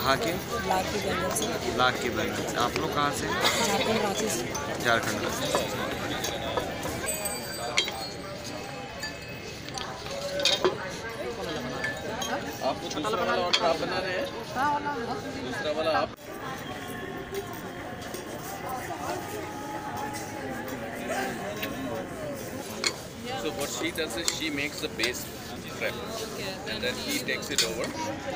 कहाँ के? लाख की बैंगल से। लाख की बैंगल से। आप लोग कहाँ से? झारखंड रांची से। झारखंड से। आपको दूसरा वाला ऑर्डर आप बना रहे हैं? दूसरा वाला आप So what she does is she makes the base prep and then he takes it over.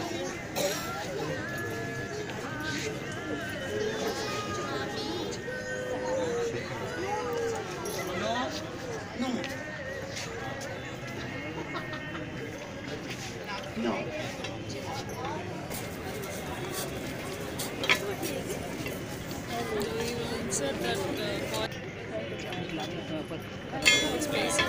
No. Insert that space.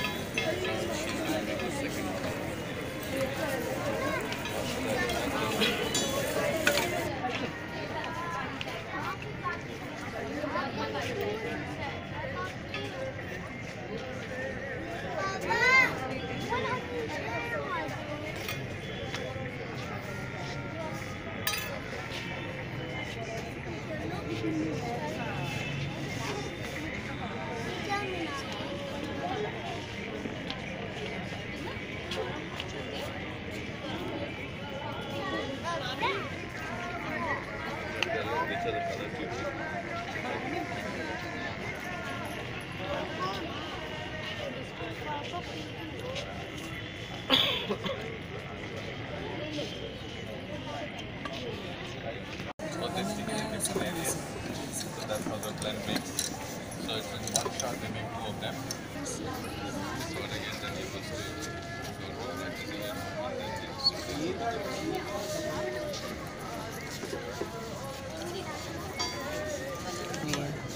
So this thing is in different areas. So that's how the blend makes. So it's in one shot they make two of them. So again then you must go to that again and then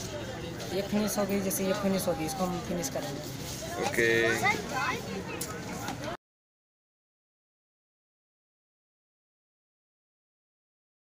ये finish हो गई, जैसे ये finish होगी, इसको हम finish करेंगे। Okay.